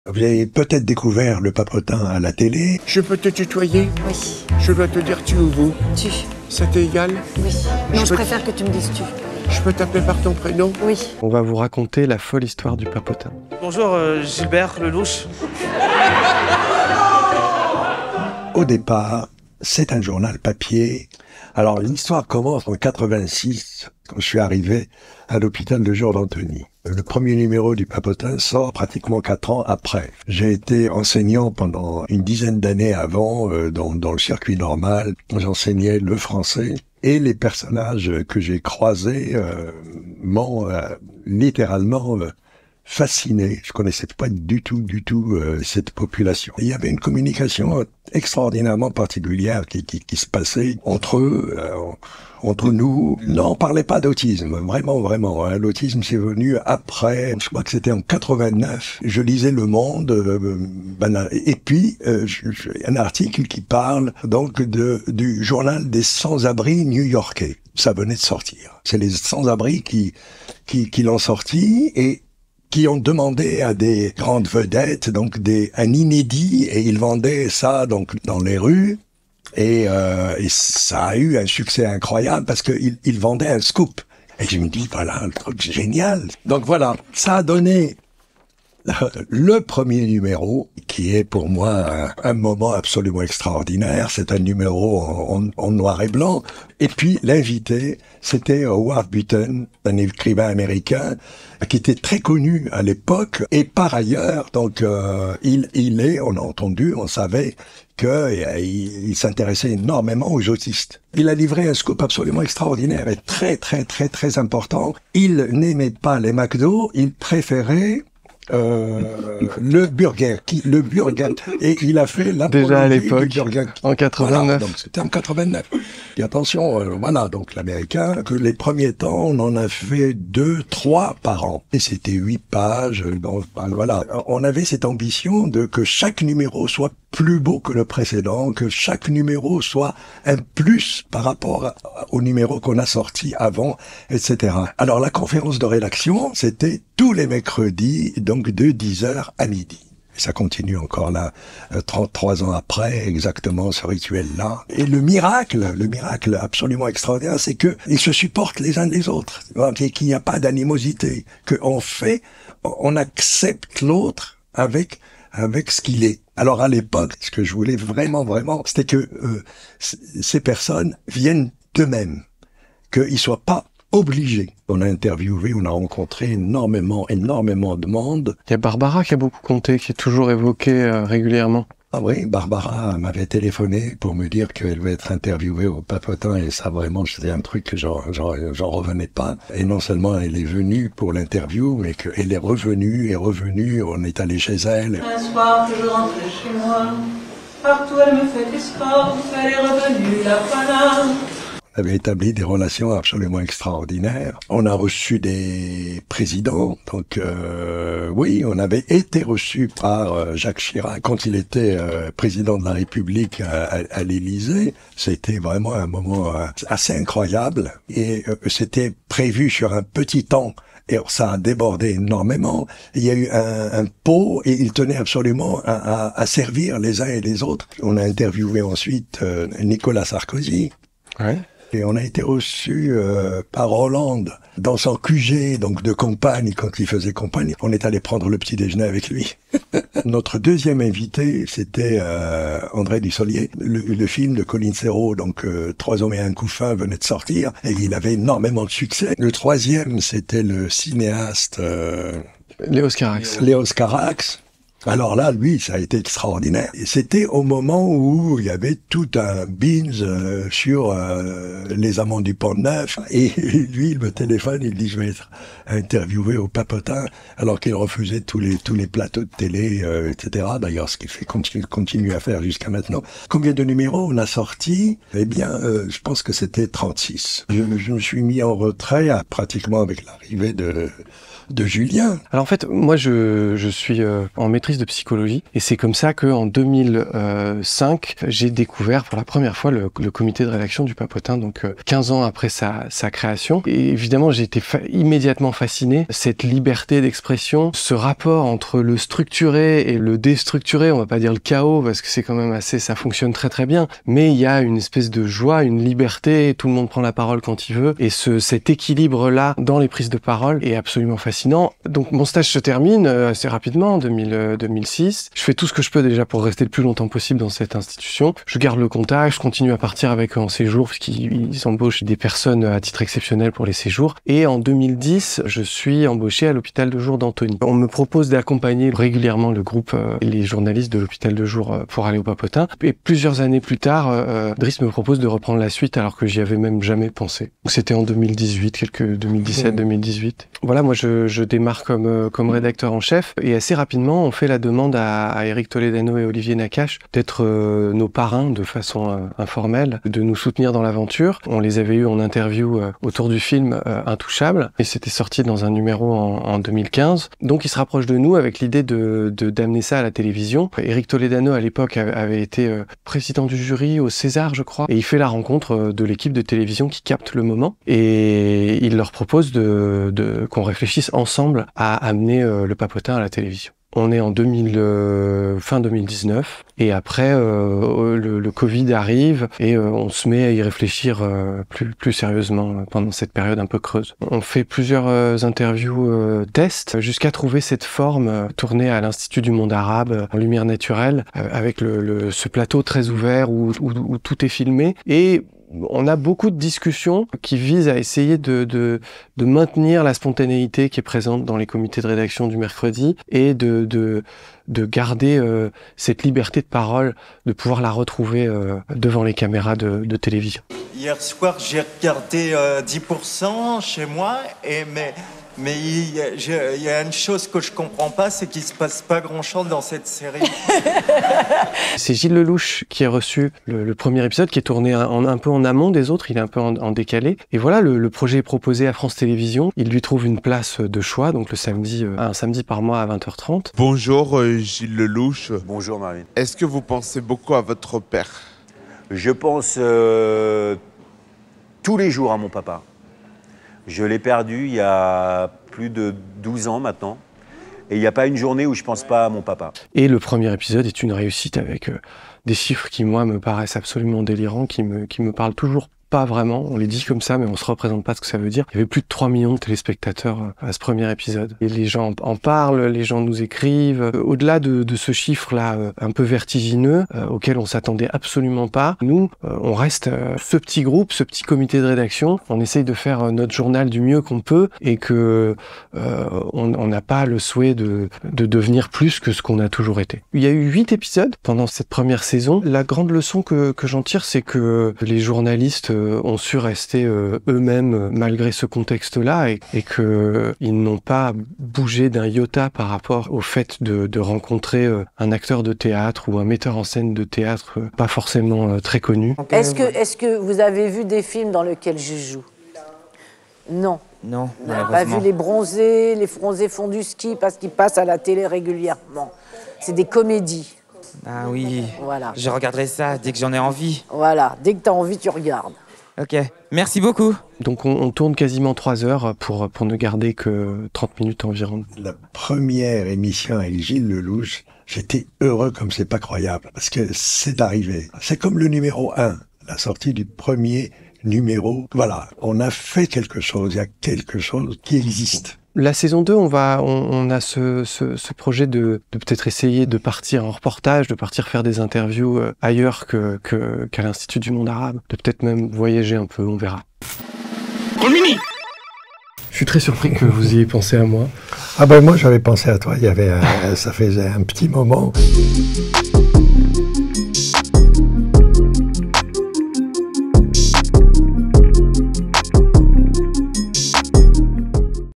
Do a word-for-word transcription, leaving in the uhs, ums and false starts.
Vous avez peut-être découvert le Papotin à la télé. Je peux te tutoyer? Oui. Je dois te dire tu ou vous? Tu. Ça t'est égal? Oui. Non, je, je préfère que tu me dises tu. Je peux t'appeler par ton prénom? Oui. On va vous raconter la folle histoire du Papotin. Bonjour, euh, Gilbert Lelouch. Au départ, c'est un journal papier. Alors l'histoire commence en quatre-vingt-six, quand je suis arrivé à l'hôpital de jour d'Antony. Le premier numéro du Papotin sort pratiquement quatre ans après. J'ai été enseignant pendant une dizaine d'années avant euh, dans, dans le circuit normal. J'enseignais le français et les personnages que j'ai croisés euh, m'ont euh, littéralement euh, fasciné. Je connaissais pas du tout, du tout euh, cette population. Il y avait une communication extraordinairement particulière qui, qui, qui se passait entre eux, euh, entre nous. Non, on parlait pas d'autisme, vraiment, vraiment. Hein. L'autisme, c'est venu après. Je crois que c'était en quatre-vingt-neuf. Je lisais Le Monde, euh, ben, et puis euh, je, je, un article qui parle donc de du journal des sans-abri new-yorkais. Ça venait de sortir. C'est les sans-abri qui qui, qui l'ont sorti et qui ont demandé à des grandes vedettes, donc des, un inédit, et ils vendaient ça donc dans les rues, et, euh, et ça a eu un succès incroyable parce qu'ils ils vendaient un scoop. Et je me dis, voilà, un truc génial. Donc voilà, ça a donné le premier numéro, qui est pour moi un, un moment absolument extraordinaire. C'est un numéro en, en, en noir et blanc. Et puis l'invité, c'était Howard Button, un écrivain américain qui était très connu à l'époque. Et par ailleurs, donc euh, il, il est, on a entendu, on savait qu'il il s'intéressait énormément aux autistes. Il a livré un scoop absolument extraordinaire et très très très très important. Il n'aimait pas les McDo, il préférait Euh, le Burger King, le Burger, et il a fait la déjà à l'époque, en quatre-vingt-neuf. Voilà, donc c'était en quatre-vingt-neuf. Et attention, euh, voilà, donc l'américain, que les premiers temps, on en a fait deux, trois par an. Et c'était huit pages, donc voilà. On avait cette ambition de que chaque numéro soit plus beau que le précédent, que chaque numéro soit un plus par rapport au numéro qu'on a sorti avant, et cetera. Alors la conférence de rédaction, c'était tous les mercredis, donc de dix heures à midi. Et ça continue encore là, trente-trois ans après, exactement ce rituel-là. Et le miracle, le miracle absolument extraordinaire, c'est que ils se supportent les uns les autres, qu'il n'y a pas d'animosité, qu'on fait, on accepte l'autre avec avec ce qu'il est. Alors à l'époque, ce que je voulais vraiment, vraiment, c'était que euh, ces personnes viennent d'eux-mêmes, qu'ils soient pas obligés. On a interviewé, on a rencontré énormément, énormément de monde. Il y a Barbara qui a beaucoup compté, qui est toujours évoquée euh, régulièrement. Ah oui, Barbara m'avait téléphoné pour me dire qu'elle va être interviewée au Papotin, et ça vraiment, c'était un truc que j'en, j'en, j'en revenais pas. Et non seulement elle est venue pour l'interview, mais qu'elle est revenue, et revenue, on est allé chez elle. Un soir que je rentrais chez moi, partout elle me fait des sports, elle est revenue, la voilà. On avait établi des relations absolument extraordinaires. On a reçu des présidents. Donc euh, oui, on avait été reçu par euh, Jacques Chirac quand il était euh, président de la République à, à, à l'Élysée. C'était vraiment un moment euh, assez incroyable. Et euh, c'était prévu sur un petit temps. Et ça a débordé énormément. Il y a eu un, un pot et il tenait absolument à, à, à servir les uns et les autres. On a interviewé ensuite euh, Nicolas Sarkozy. Ouais. Et on a été reçu euh, par Hollande dans son Q G, donc de campagne, quand il faisait campagne. On est allé prendre le petit déjeuner avec lui. Notre deuxième invité, c'était euh, André Dussolier. Le, le film de Colin Serrault, donc euh, Trois hommes et un couffin, venait de sortir et il avait énormément de succès. Le troisième, c'était le cinéaste euh, Léos Carax. Léos Carax. Alors là, lui, ça a été extraordinaire. Et c'était au moment où il y avait tout un binge euh, sur euh, les amants du Pont-Neuf. Et lui, il me téléphone, il dit, je vais être interviewé au Papotin, alors qu'il refusait tous les tous les plateaux de télé, euh, et cetera. D'ailleurs, ce qu'il fait continue, continue à faire jusqu'à maintenant. Combien de numéros on a sorti? Eh bien, euh, je pense que c'était trente-six. Je, je me suis mis en retrait à, pratiquement avec l'arrivée de de Julien. Alors en fait, moi je, je suis euh, en maîtrise maîtrise de psychologie. Et c'est comme ça qu'en deux mille cinq, j'ai découvert pour la première fois le, le comité de rédaction du Papotin, donc euh, quinze ans après sa, sa création. Et évidemment, j'ai été fa immédiatement fasciné. Cette liberté d'expression, ce rapport entre le structuré et le déstructuré, on va pas dire le chaos, parce que c'est quand même assez, ça fonctionne très très bien, mais il y a une espèce de joie, une liberté, tout le monde prend la parole quand il veut, et ce, cet équilibre-là dans les prises de parole est absolument fascinant. Donc mon stage se termine euh, assez rapidement, en deux mille, euh, deux mille six. Je fais tout ce que je peux déjà pour rester le plus longtemps possible dans cette institution. Je garde le contact, je continue à partir avec eux en séjour, puisqu'ils embauchent des personnes à titre exceptionnel pour les séjours. Et en deux mille dix, je suis embauché à l'hôpital de jour d'Antony. On me propose d'accompagner régulièrement le groupe euh, et les journalistes de l'hôpital de jour euh, pour aller au Papotin. Et plusieurs années plus tard, euh, Driss me propose de reprendre la suite alors que j'y avais même jamais pensé. C'était en deux mille dix-huit, quelques deux mille dix-sept, deux mille dix-huit. Voilà, moi je, je démarre comme, euh, comme rédacteur en chef et assez rapidement on fait la demande à, à Éric Toledano et Olivier Nakache d'être euh, nos parrains de façon euh, informelle, de nous soutenir dans l'aventure. On les avait eu en interview euh, autour du film euh, Intouchable et c'était sorti dans un numéro en, en deux mille quinze. Donc ils se rapprochent de nous avec l'idée de, de d'amener ça à la télévision. Éric Toledano à l'époque avait été euh, président du jury au César, je crois, et il fait la rencontre euh, de l'équipe de télévision qui capte le moment et il leur propose de, de qu'on réfléchisse ensemble à amener euh, le Papotin à la télévision. On est en deux mille, euh, fin deux mille dix-neuf et après euh, le, le Covid arrive et euh, on se met à y réfléchir euh, plus, plus sérieusement pendant cette période un peu creuse. On fait plusieurs euh, interviews euh, tests jusqu'à trouver cette forme euh, tournée à l'Institut du monde arabe euh, en lumière naturelle euh, avec le, le, ce plateau très ouvert où, où, où tout est filmé et on a beaucoup de discussions qui visent à essayer de, de, de maintenir la spontanéité qui est présente dans les comités de rédaction du mercredi et de, de, de garder euh, cette liberté de parole, de pouvoir la retrouver euh, devant les caméras de, de télévision. Hier soir, j'ai regardé euh, dix pour cent chez moi, et mais... Mais il y, a, je, il y a une chose que je comprends pas, c'est qu'il se passe pas grand-chose dans cette série. C'est Gilles Lelouch qui a reçu le, le premier épisode, qui est tourné en, un peu en amont des autres, il est un peu en, en décalé. Et voilà, le, le projet est proposé à France Télévisions. Il lui trouve une place de choix, donc le samedi, euh, un samedi par mois à vingt heures trente. Bonjour euh, Gilles Lelouch. Bonjour Marine. Est-ce que vous pensez beaucoup à votre père? Je pense euh, tous les jours à mon papa. Je l'ai perdu il y a plus de douze ans maintenant. Et il n'y a pas une journée où je ne pense pas à mon papa. Et le premier épisode est une réussite avec euh, des chiffres qui, moi, me paraissent absolument délirants, qui me, qui me parlent toujours pas vraiment. On les dit comme ça, mais on se représente pas ce que ça veut dire. Il y avait plus de trois millions de téléspectateurs à ce premier épisode. Et les gens en parlent, les gens nous écrivent. Au-delà de, de ce chiffre-là un peu vertigineux, euh, auquel on s'attendait absolument pas, nous, euh, on reste euh, ce petit groupe, ce petit comité de rédaction. On essaye de faire euh, notre journal du mieux qu'on peut et que euh, on n'a pas le souhait de, de devenir plus que ce qu'on a toujours été. Il y a eu huit épisodes pendant cette première saison. La grande leçon que, que j'en tire, c'est que les journalistes ont su rester euh, eux-mêmes malgré ce contexte-là et, et qu'ils n'ont pas bougé d'un iota par rapport au fait de, de rencontrer euh, un acteur de théâtre ou un metteur en scène de théâtre euh, pas forcément euh, très connu. Est-ce que, est-ce que vous avez vu des films dans lesquels je joue? Non. Non, Vous n'avez pas vu Les Bronzés, Les Bronzés font du ski parce qu'ils passent à la télé régulièrement. C'est des comédies. Ah oui, voilà. Je regarderai ça dès que j'en ai envie. Voilà, dès que tu as envie, tu regardes. Ok, merci beaucoup. Donc on, on tourne quasiment trois heures pour, pour ne garder que trente minutes environ. La première émission avec Gilles Lelouch, j'étais heureux comme c'est pas croyable, parce que c'est arrivé. C'est comme le numéro un, la sortie du premier numéro. Voilà, on a fait quelque chose, il y a quelque chose qui existe. La saison deux, on va, on, on a ce, ce, ce projet de, de peut-être essayer de partir en reportage, de partir faire des interviews euh, ailleurs que, que, qu'à l'Institut du monde arabe, de peut-être même voyager un peu, on verra. Colmini. Je suis très surpris que vous ayez pensé à moi. Ah ben moi j'avais pensé à toi, il y avait, un, ça faisait un petit moment.